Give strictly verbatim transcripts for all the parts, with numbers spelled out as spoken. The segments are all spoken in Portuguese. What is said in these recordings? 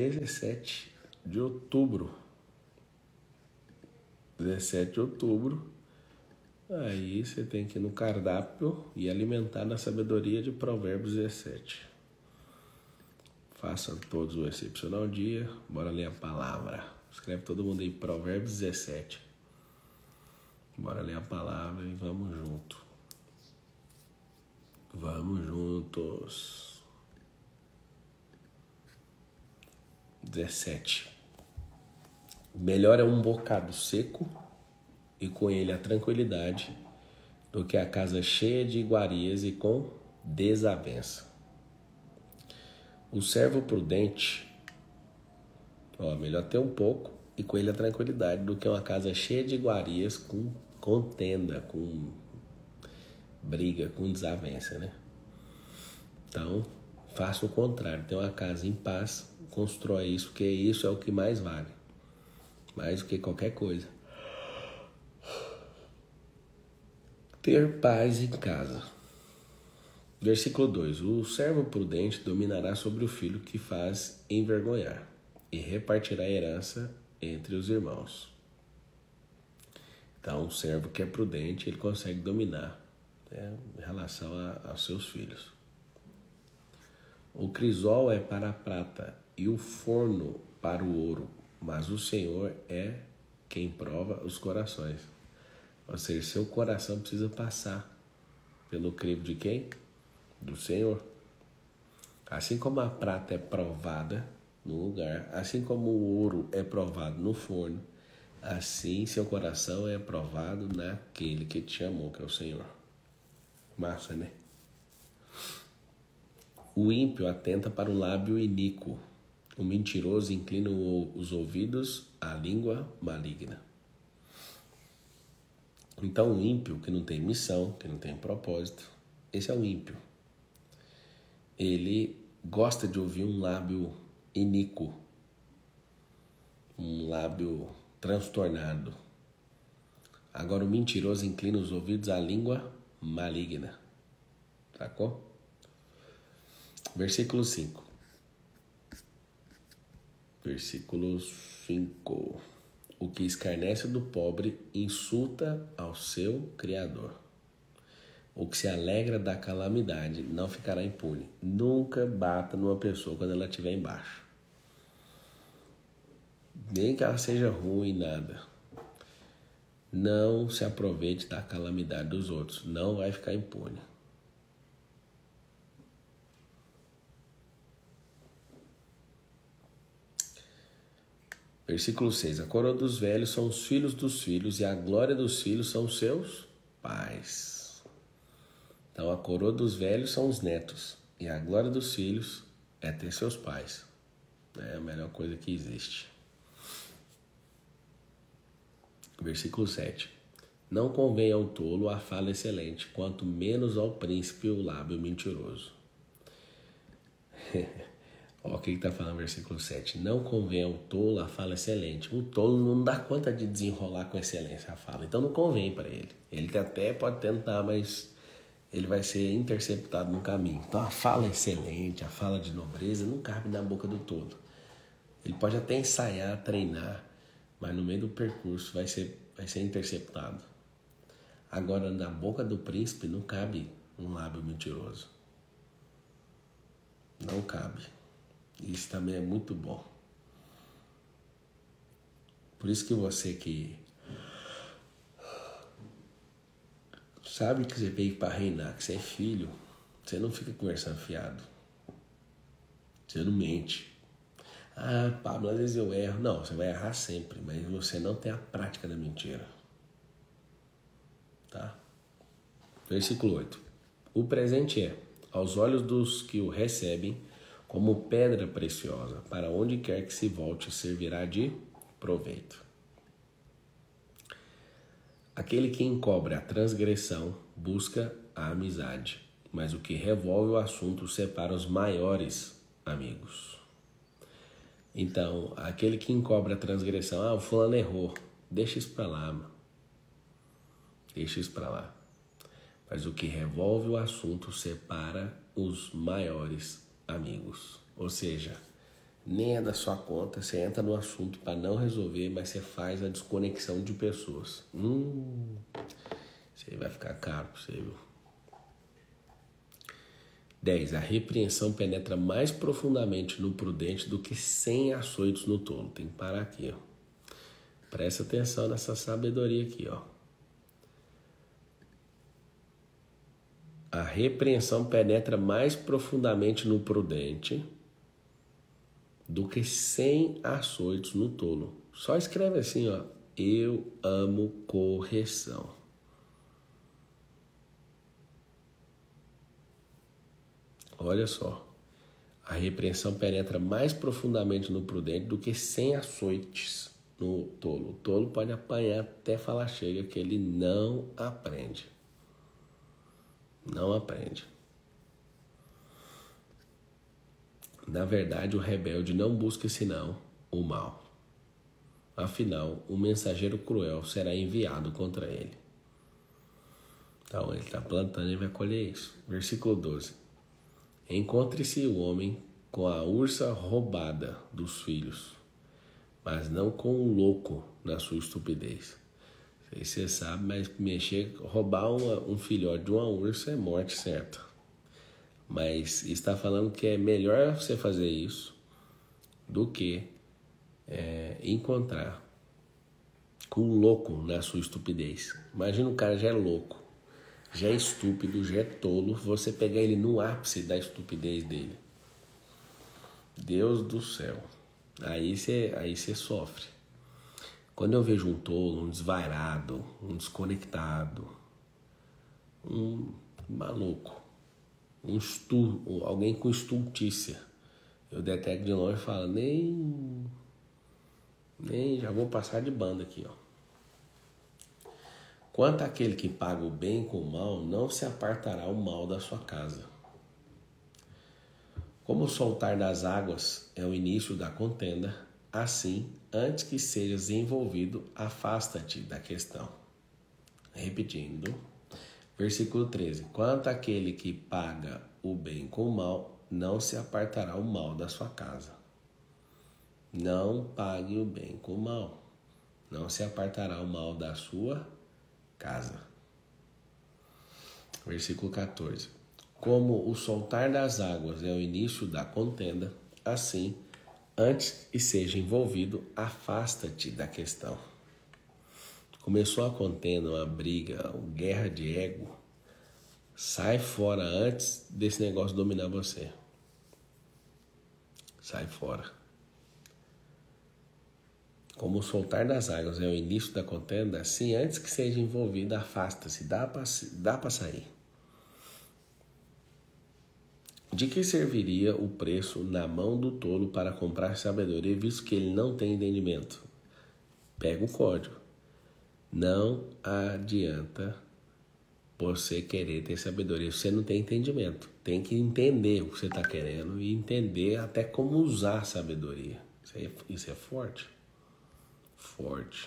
dezessete de outubro. dezessete de outubro. Aí você tem que ir no cardápio e alimentar na sabedoria de Provérbios dezessete. Façam todos um excepcional dia. Bora ler a palavra. Escreve todo mundo aí, Provérbios dezessete. Bora ler a palavra e vamos junto. Vamos juntos. dezessete. Melhor é um bocado seco e com ele a tranquilidade do que a casa cheia de iguarias e com desavença. O servo prudente, ó, melhor ter um pouco e com ele a tranquilidade do que uma casa cheia de iguarias com contenda, com briga, com desavença, né? Então, faça o contrário. Tem uma casa em paz, constrói isso, porque isso é o que mais vale. Mais do que qualquer coisa. Ter paz em casa. Versículo dois. O servo prudente dominará sobre o filho que faz envergonhar e repartirá a herança entre os irmãos. Então, o servo que é prudente, ele consegue dominar, né, em relação a, aos seus filhos. O crisol é para a prata e o forno para o ouro, mas o Senhor é quem prova os corações. Ou seja, seu coração precisa passar pelo crivo de quem? Do Senhor. Assim como a prata é provada no lugar, assim como o ouro é provado no forno, assim seu coração é provado naquele que te chamou, que é o Senhor. Massa, né? O ímpio atenta para o lábio iníquo. O mentiroso inclina os ouvidos à língua maligna. Então o ímpio, que não tem missão, que não tem propósito, esse é o ímpio. Ele gosta de ouvir um lábio iníquo, um lábio transtornado. Agora o mentiroso inclina os ouvidos à língua maligna. Sacou? Versículo cinco. Versículo cinco. O que escarnece do pobre insulta ao seu Criador. O que se alegra da calamidade não ficará impune. Nunca bata numa pessoa quando ela estiver embaixo. Nem que ela seja ruim, nada. Não se aproveite da calamidade dos outros. Não vai ficar impune. Versículo seis. A coroa dos velhos são os filhos dos filhos e a glória dos filhos são os seus pais. Então, a coroa dos velhos são os netos e a glória dos filhos é ter seus pais. É a melhor coisa que existe. Versículo sete. Não convém ao tolo a fala excelente, quanto menos ao príncipe o lábio mentiroso. Olha o que está falando no versículo sete. Não convém ao tolo a fala excelente. O tolo não dá conta de desenrolar com excelência a fala. Então não convém para ele. Ele até pode tentar, mas ele vai ser interceptado no caminho. Então a fala excelente, a fala de nobreza não cabe na boca do tolo. Ele pode até ensaiar, treinar, mas no meio do percurso vai ser, vai ser interceptado. Agora na boca do príncipe não cabe um lábio mentiroso. Não cabe. Isso também é muito bom. Por isso que você que sabe que você veio para reinar, que você é filho, você não fica conversando fiado. Você não mente. Ah, Pablo, às vezes eu erro. Não, você vai errar sempre, mas você não tem a prática da mentira. Tá? Versículo oito. O presente é, aos olhos dos que o recebem, como pedra preciosa, para onde quer que se volte, servirá de proveito. Aquele que encobre a transgressão busca a amizade, mas o que revolve o assunto separa os maiores amigos. Então, aquele que encobre a transgressão, ah, o fulano errou, deixa isso para lá, mano. Deixa isso para lá. Mas o que revolve o assunto separa os maiores amigos. Ou seja, nem é da sua conta, você entra no assunto para não resolver, mas você faz a desconexão de pessoas. Hum, isso aí vai ficar caro para você, viu? dez. A repreensão penetra mais profundamente no prudente do que cem açoites no tolo. Tem que parar aqui, ó. Presta atenção nessa sabedoria aqui, ó. A repreensão penetra mais profundamente no prudente do que cem açoites no tolo. Só escreve assim, ó. Eu amo correção. Olha só. A repreensão penetra mais profundamente no prudente do que cem açoites no tolo. O tolo pode apanhar até falar chega, que ele não aprende. Não aprende. Na verdade, o rebelde não busca senão o mal. Afinal, um mensageiro cruel será enviado contra ele. Então, ele está plantando e vai colher isso. Versículo doze. Encontre-se o homem com a ursa roubada dos filhos, mas não com o louco na sua estupidez. Você sabe, mas mexer, roubar uma, um filhote de uma ursa é morte certa. Mas está falando que é melhor você fazer isso do que é, encontrar com um louco na sua estupidez. Imagina um cara já é louco, já é estúpido, já é tolo, você pegar ele no ápice da estupidez dele. Deus do céu. Aí você aí você sofre. Quando eu vejo um tolo, um desvairado, um desconectado, um maluco, um estu, alguém com estultícia, eu detecto de longe e falo, nem, nem, já vou passar de banda aqui, ó. Quanto àquele que paga o bem com o mal, não se apartará o mal da sua casa. Como o soltar das águas é o início da contenda, assim, antes que sejas envolvido, afasta-te da questão. Repetindo, versículo treze. Quanto àquele que paga o bem com o mal, não se apartará o mal da sua casa. Não pague o bem com o mal. Não se apartará o mal da sua casa. Versículo quatorze. Como o soltar das águas é o início da contenda, assim, antes que seja envolvido, afasta-te da questão. Começou a contenda, uma briga, uma guerra de ego. Sai fora antes desse negócio dominar você. Sai fora. Como o soltar das águas é o início da contenda, assim, antes que seja envolvido, afasta-se, dá para dá para sair. De que serviria o preço na mão do tolo para comprar sabedoria, visto que ele não tem entendimento? Pega o código. Não adianta você querer ter sabedoria se você não tem entendimento. Tem que entender o que você está querendo e entender até como usar a sabedoria. Isso, aí, isso é forte. Forte.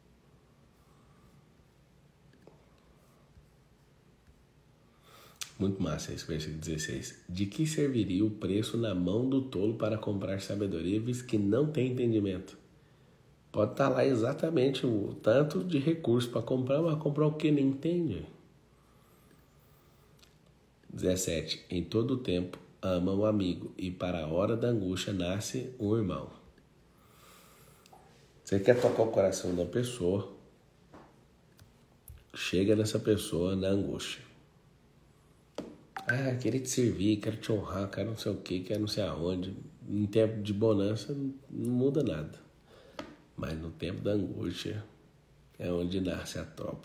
Muito massa esse versículo dezesseis. De que serviria o preço na mão do tolo para comprar sabedoria, visto que não tem entendimento? Pode estar lá exatamente o tanto de recurso para comprar, mas comprar o que nem entende. dezessete. Em todo o tempo ama o amigo, e para a hora da angústia nasce um irmão. Você quer tocar o coração da pessoa, chega nessa pessoa na angústia. Ah, queria te servir, quero te honrar, quero não sei o que, quero não sei aonde. Em tempo de bonança não muda nada. Mas no tempo da angústia é onde nasce a tropa.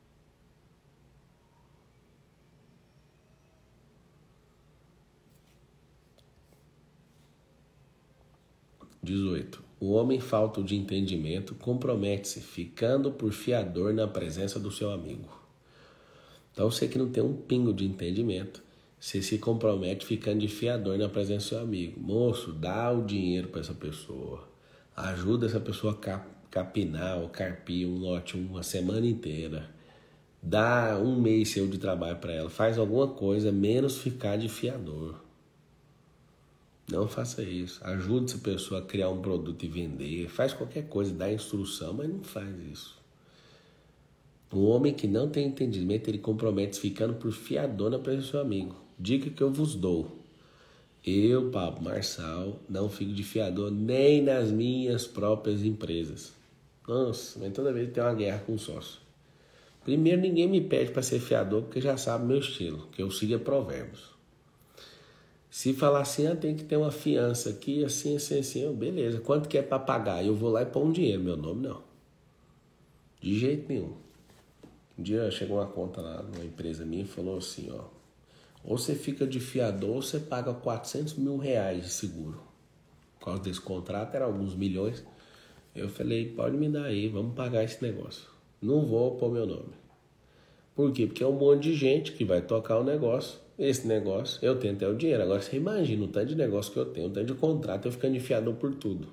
dezoito. O homem falto de entendimento compromete-se, ficando por fiador na presença do seu amigo. Então você que não tem um pingo de entendimento, você se compromete ficando de fiador na presença do seu amigo. Moço, dá o dinheiro para essa pessoa. Ajuda essa pessoa a capinar ou carpir um lote uma semana inteira. Dá um mês seu de trabalho para ela. Faz alguma coisa, menos ficar de fiador. Não faça isso. Ajude essa pessoa a criar um produto e vender. Faz qualquer coisa, dá instrução, mas não faz isso. Um homem que não tem entendimento, ele compromete ficando por fiador na presença do seu amigo. Dica que eu vos dou. Eu, Pablo Marçal, não fico de fiador nem nas minhas próprias empresas. Nossa, mas toda vez tem uma guerra com o sócio. Primeiro, ninguém me pede para ser fiador, porque já sabe meu estilo, que eu sigo provérbios. Se falar assim, ah, tem que ter uma fiança aqui, assim, assim, assim, beleza. Quanto que é para pagar? Eu vou lá e pôr um dinheiro, meu nome não. De jeito nenhum. Um dia chegou uma conta lá numa empresa minha e falou assim, ó. Ou você fica de fiador ou você paga quatrocentos mil reais de seguro. Por causa desse contrato, era alguns milhões. Eu falei, pode me dar aí, vamos pagar esse negócio. Não vou pôr meu nome. Por quê? Porque é um monte de gente que vai tocar o negócio. Esse negócio, eu tenho até o dinheiro. Agora você imagina o tanto de negócio que eu tenho, o tanto de contrato, eu ficando de fiador por tudo.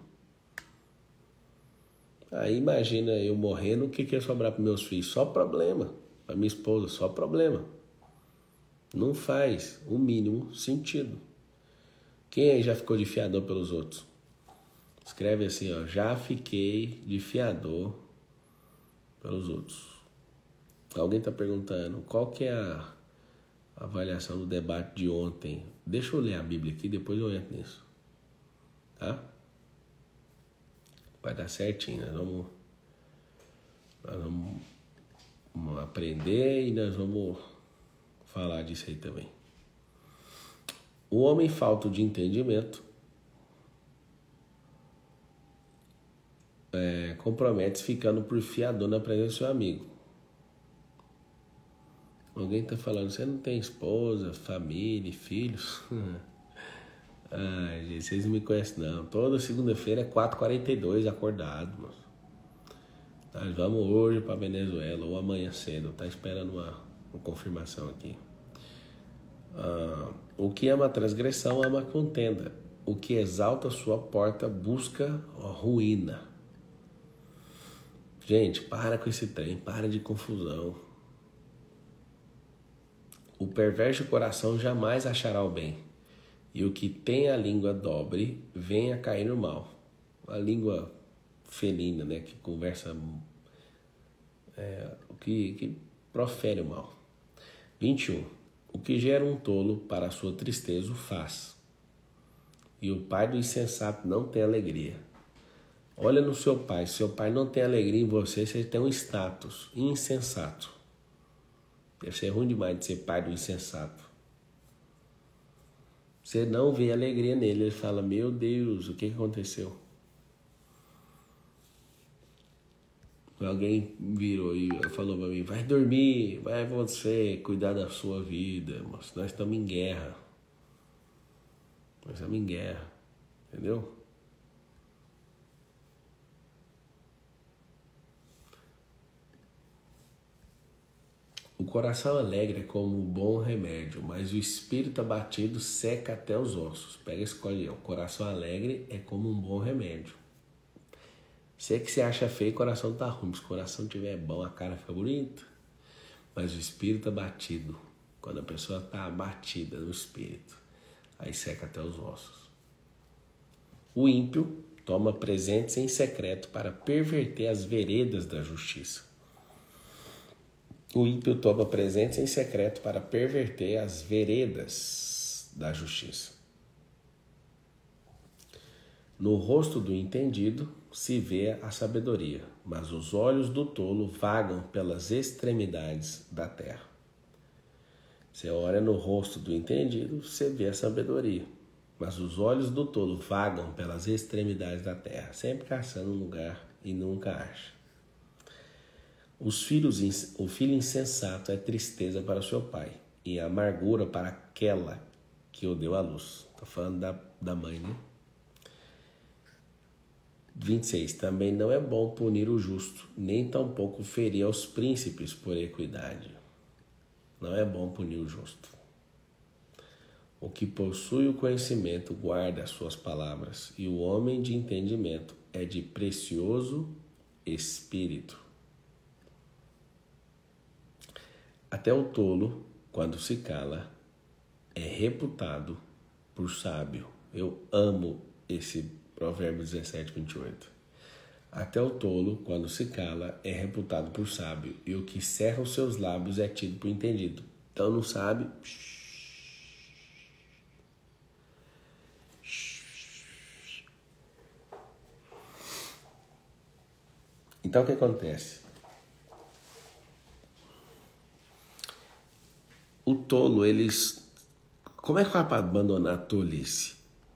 Aí imagina eu morrendo, o que, que ia sobrar para meus filhos? Só problema. Para minha esposa, só problema. Não faz o mínimo sentido. Quem aí já ficou de fiador pelos outros? Escreve assim, ó. Já fiquei de fiador pelos outros. Alguém está perguntando qual que é a avaliação do debate de ontem. Deixa eu ler a Bíblia aqui, depois eu entro nisso. Tá? Vai dar certinho. Nós vamos, nós vamos, vamos aprender e nós vamos falar disso aí também. O homem falto de entendimento é, compromete-se ficando por fiador na presença do seu amigo. Alguém está falando, você não tem esposa, família, filhos? Ai, gente, vocês não me conhecem não. Toda segunda-feira é quatro e quarenta e dois acordado, mano. Nós vamos hoje para Venezuela ou amanhã cedo. Tá esperando uma, uma confirmação aqui. Ah, o que ama a transgressão ama a contenda. O que exalta sua porta busca a ruína. Gente, para com esse trem, para de confusão. O perverso coração jamais achará o bem, e o que tem a língua dobre vem a cair no mal. A língua felina, né, que conversa, é, que, que profere o mal. vinte e um. O que gera um tolo para a sua tristeza o faz, e o pai do insensato não tem alegria. Olha no seu pai, se seu pai não tem alegria em você, você tem um status insensato. Deve ser ruim demais de ser pai do insensato. Você não vê alegria nele, ele fala, meu Deus, o que aconteceu? Alguém virou e falou para mim, vai dormir, vai você cuidar da sua vida, mas nós estamos em guerra. Nós estamos em guerra, entendeu? O coração alegre é como um bom remédio, mas o espírito abatido seca até os ossos. Pega esse código. O coração alegre é como um bom remédio. Se é que você acha feio, o coração tá ruim. Se o coração estiver bom, a cara fica bonita. Mas o espírito abatido, quando a pessoa está abatida no espírito, aí seca até os ossos. O ímpio toma presentes em secreto para perverter as veredas da justiça. O ímpio toma presentes em secreto para perverter as veredas da justiça. No rosto do entendido se vê a sabedoria, mas os olhos do tolo vagam pelas extremidades da terra. Você olha no rosto do entendido, você vê a sabedoria, mas os olhos do tolo vagam pelas extremidades da terra, sempre caçando um lugar e nunca acha. Os filhos, o filho insensato é tristeza para seu pai e amargura para aquela que o deu à luz. Estou falando da, da mãe, né? vinte e seis. Também não é bom punir o justo, nem tampouco ferir aos príncipes por equidade. Não é bom punir o justo. O que possui o conhecimento guarda as suas palavras, e o homem de entendimento é de precioso espírito. Até o tolo, quando se cala, é reputado por sábio. Eu amo esse provérbio dezessete, vinte e oito. Até o tolo, quando se cala, é reputado por sábio, e o que cerra os seus lábios é tido por entendido. Então não sabe... Então o que acontece? O tolo, eles... Como é que vai para abandonar a tolice?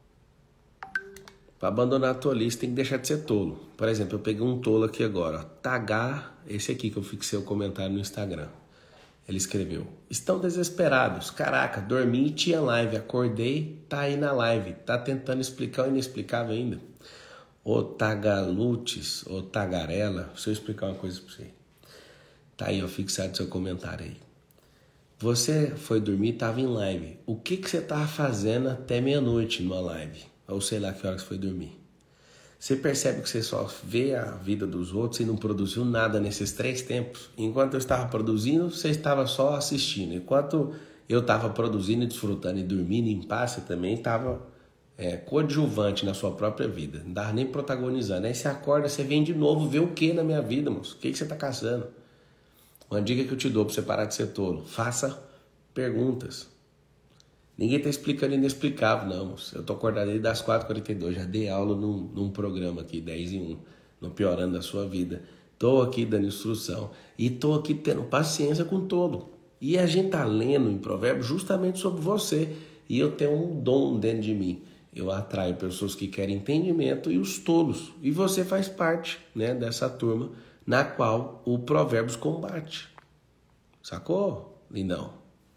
Para abandonar a tolice tem que deixar de ser tolo. Por exemplo, eu peguei um tolo aqui agora. Ó, Tagar, esse aqui que eu fixei o comentário no Instagram. Ele escreveu: estão desesperados. Caraca, dormi e tinha live. Acordei, tá aí na live. Tá tentando explicar o inexplicável ainda. Ô Tagalutes, ô Tagarela, deixa eu explicar uma coisa pra você. Tá aí, ó, fixado seu comentário aí. Você foi dormir e tava em live. O que que você tava fazendo até meia-noite numa live? Ou sei lá que hora você foi dormir. Você percebe que você só vê a vida dos outros e não produziu nada nesses três tempos. Enquanto eu estava produzindo, você estava só assistindo. Enquanto eu estava produzindo, desfrutando e dormindo em paz, você também estava é, coadjuvante na sua própria vida. Não estava nem protagonizando. Aí você acorda, você vem de novo ver o que na minha vida, moço? O que, que você está caçando? Uma dica que eu te dou para você parar de ser tolo: faça perguntas. Ninguém está explicando inexplicável, não, moço. Eu estou acordado desde as quatro e quarenta e dois, já dei aula num, num programa aqui, dez em um, no Piorando a Sua Vida. Estou aqui dando instrução e estou aqui tendo paciência com todo. E a gente está lendo em Provérbios justamente sobre você. E eu tenho um dom dentro de mim. Eu atraio pessoas que querem entendimento e os tolos. E você faz parte, né, dessa turma na qual o Provérbios combate. Sacou, lindão?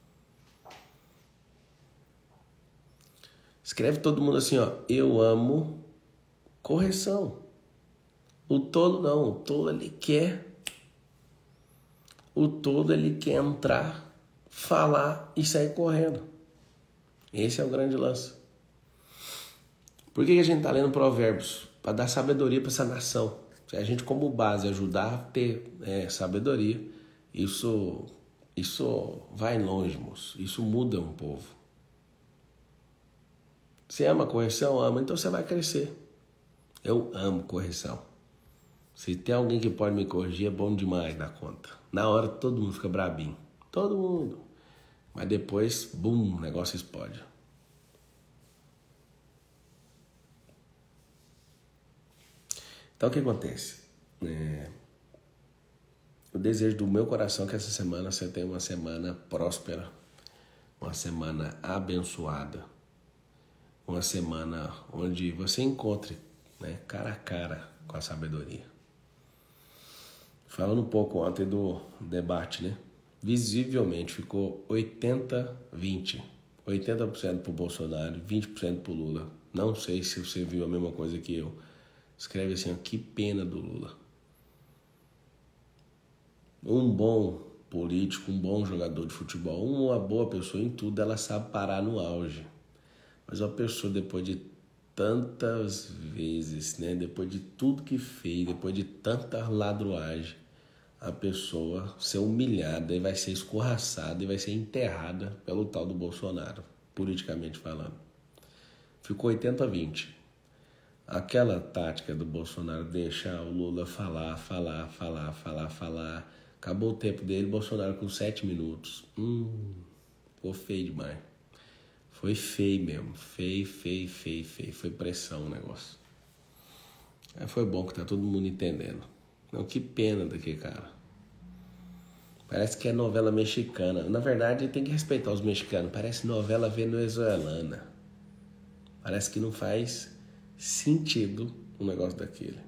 Escreve todo mundo assim, ó: eu amo correção. O tolo não, o tolo ele quer, o tolo ele quer entrar, falar e sair correndo. Esse é o grande lance. Por que a gente está lendo Provérbios? Para dar sabedoria para essa nação. Se a gente como base ajudar a ter é, sabedoria, isso, isso vai longe, moço. Isso muda um povo. Você ama correção? Ama, então você vai crescer. Eu amo correção. Se tem alguém que pode me corrigir, é bom demais na conta. Na hora todo mundo fica brabinho. Todo mundo. Mas depois, bum, o negócio explode. Então o que acontece? É... O desejo do meu coração é que essa semana você tenha uma semana próspera. Uma semana abençoada. Uma semana onde você encontre, né, cara a cara com a sabedoria. Falando um pouco ontem do debate, né? Visivelmente ficou oitenta a vinte. oitenta por cento pro Bolsonaro, vinte por cento pro Lula. Não sei se você viu a mesma coisa que eu. Escreve assim, ó: que pena do Lula. Um bom político, um bom jogador de futebol, uma boa pessoa em tudo, ela sabe parar no auge. Mas uma pessoa, depois de tantas vezes, né, depois de tudo que fez, depois de tanta ladruagem, a pessoa ser humilhada e vai ser escorraçada e vai ser enterrada pelo tal do Bolsonaro, politicamente falando. Ficou oitenta a vinte. Aquela tática do Bolsonaro deixar o Lula falar, falar, falar, falar, falar. Acabou o tempo dele, Bolsonaro com sete minutos. Hum, ficou feio demais. Foi feio mesmo, feio, feio, feio, feio. Foi pressão o negócio. Aí foi bom que tá todo mundo entendendo. Não, que pena daqui, cara. Parece que é novela mexicana. Na verdade, tem que respeitar os mexicanos. Parece novela venezuelana. Parece que não faz sentido um negócio daquele.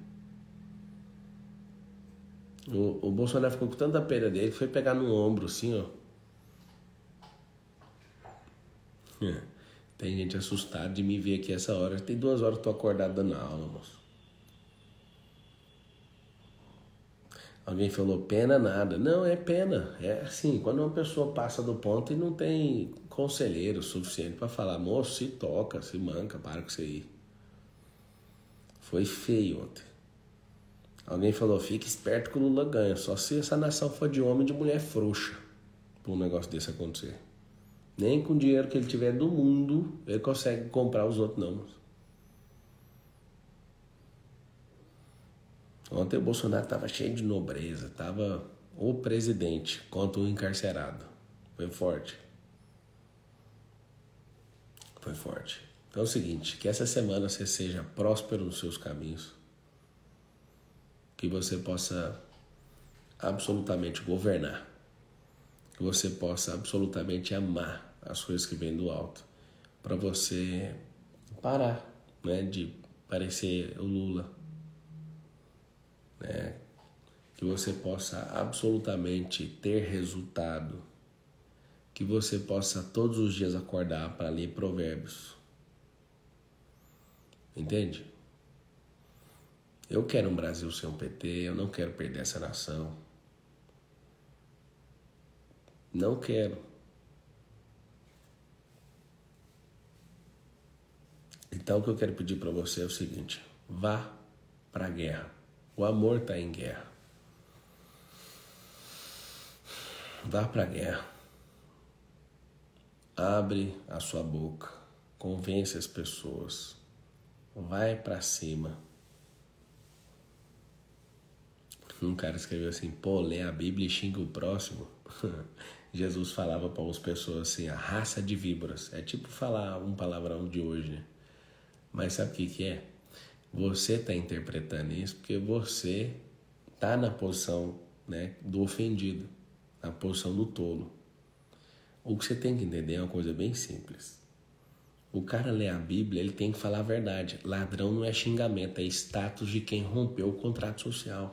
O, o Bolsonaro ficou com tanta pena dele que foi pegar no ombro assim, ó. É. Tem gente assustada de me ver aqui essa hora. Tem duas horas que eu tô acordado dando aula, moço. Alguém falou, pena nada. Não, é pena. É assim, quando uma pessoa passa do ponto e não tem conselheiro suficiente para falar, moço, se toca, se manca, para com isso aí. Foi feio ontem. Alguém falou, fique esperto que o Lula ganha. Só se essa nação for de homem e de mulher frouxa para um negócio desse acontecer. Nem com o dinheiro que ele tiver do mundo, ele consegue comprar os outros, não. Ontem o Bolsonaro estava cheio de nobreza, estava o presidente contra o encarcerado. Foi forte. Foi forte. Então é o seguinte, que essa semana você seja próspero nos seus caminhos, que você possa absolutamente governar, que você possa absolutamente amar as coisas que vêm do alto, para você parar, né, de parecer o Lula, né, que você possa absolutamente ter resultado, que você possa todos os dias acordar para ler Provérbios, entende? Eu quero um Brasil sem um P T, eu não quero perder essa nação. Não quero. Então o que eu quero pedir para você é o seguinte, vá para a guerra. O amor está em guerra. Vá para a guerra. Abre a sua boca. Convence as pessoas. Vai para cima. Um cara escreveu assim, pô, lê a Bíblia e xinga o próximo. Jesus falava para as pessoas assim, a raça de víboras. É tipo falar um palavrão de hoje, né? Mas sabe o que que é? Você está interpretando isso porque você está na posição, né, do ofendido, na posição do tolo. O que você tem que entender é uma coisa bem simples. O cara lê a Bíblia, ele tem que falar a verdade. Ladrão não é xingamento, é status de quem rompeu o contrato social.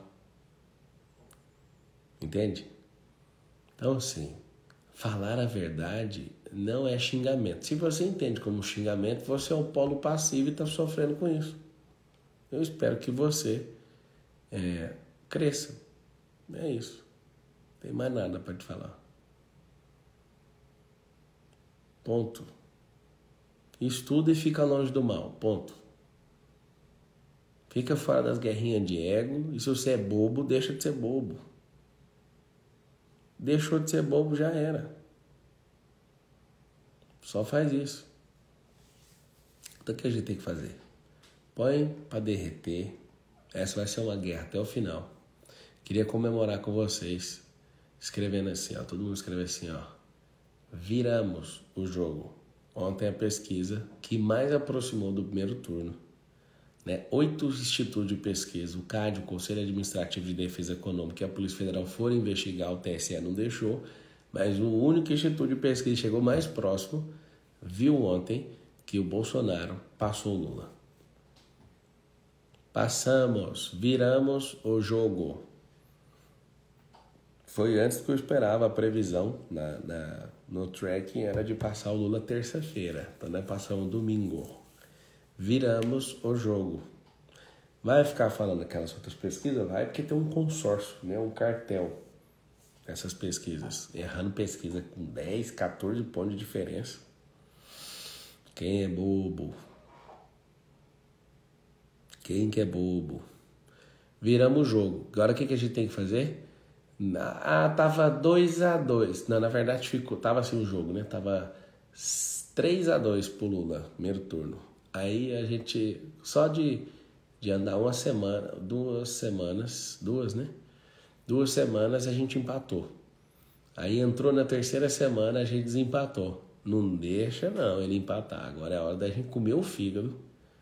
Entende? Então, assim, falar a verdade não é xingamento. Se você entende como xingamento, você é um polo passivo e está sofrendo com isso. Eu espero que você é, cresça. É isso. Não tem mais nada para te falar. Ponto. Estuda e fica longe do mal. Ponto. Fica fora das guerrinhas de ego. E se você é bobo, deixa de ser bobo. Deixou de ser bobo, já era. Só faz isso. Então o que a gente tem que fazer? Põe para derreter. Essa vai ser uma guerra até o final. Queria comemorar com vocês, escrevendo assim, ó. Todo mundo escreve assim, ó. Viramos o jogo. Ontem a pesquisa que mais aproximou do primeiro turno. Né? Oito institutos de pesquisa, o C A D, o Conselho Administrativo de Defesa Econômica e a Polícia Federal foram investigar, o T S E não deixou, mas o único instituto de pesquisa que chegou mais próximo viu ontem que o Bolsonaro passou o Lula. Passamos, viramos o jogo. Foi antes do que eu esperava, a previsão na, na, no tracking era de passar o Lula terça-feira, então nós passamos domingo. Viramos o jogo. Vai ficar falando aquelas outras pesquisas? Vai, porque tem um consórcio, né? Um cartel nessas pesquisas. Errando pesquisa com dez, quatorze pontos de diferença. Quem é bobo? Quem que é bobo? Viramos o jogo. Agora o que, que a gente tem que fazer? Ah, tava dois a dois. Não, na verdade ficou, tava assim o jogo, né? Tava três a dois pro Lula, primeiro turno. Aí a gente, só de, de andar uma semana, duas semanas, duas, né? Duas semanas a gente empatou. Aí entrou na terceira semana, a gente desempatou. Não deixa não ele empatar. Agora é a hora da gente comer o fígado.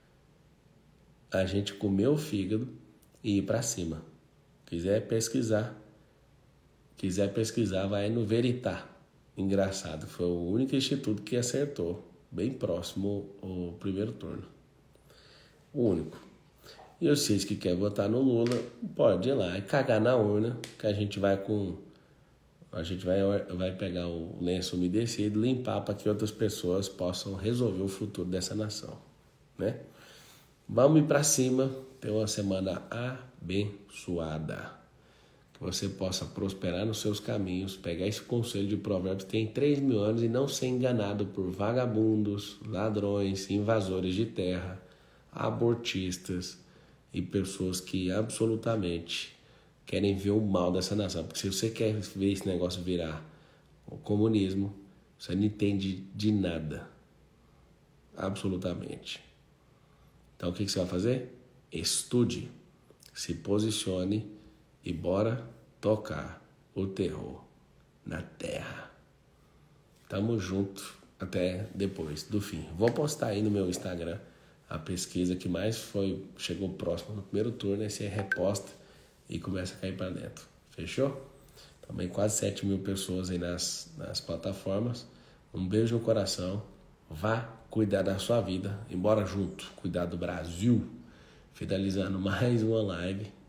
A gente comer o fígado e ir pra cima. Quiser pesquisar, quiser pesquisar, vai no Veritá. Engraçado, foi o único instituto que acertou. Bem próximo ao primeiro turno. O único. E vocês que querem votar no Lula, pode ir lá e cagar na urna, que a gente vai com... A gente vai, vai pegar o lenço umedecido e limpar para que outras pessoas possam resolver o futuro dessa nação. Né? Vamos ir para cima, ter uma semana abençoada. Que você possa prosperar nos seus caminhos, pegar esse conselho de Provérbios, tem três mil anos e não ser enganado por vagabundos, ladrões, invasores de terra, abortistas e pessoas que absolutamente querem ver o mal dessa nação. Porque se você quer ver esse negócio virar o comunismo, Você não entende de nada. Absolutamente. Então o que você vai fazer? Estude, se posicione e bora tocar o terror na terra. Tamo junto até depois do fim. Vou postar aí no meu Instagram a pesquisa que mais foi, chegou próximo no primeiro turno, aí você reposta e começa a cair para dentro. Fechou? Também quase sete mil pessoas aí nas, nas plataformas. Um beijo no coração. Vá cuidar da sua vida. E bora junto cuidar do Brasil. Finalizando mais uma live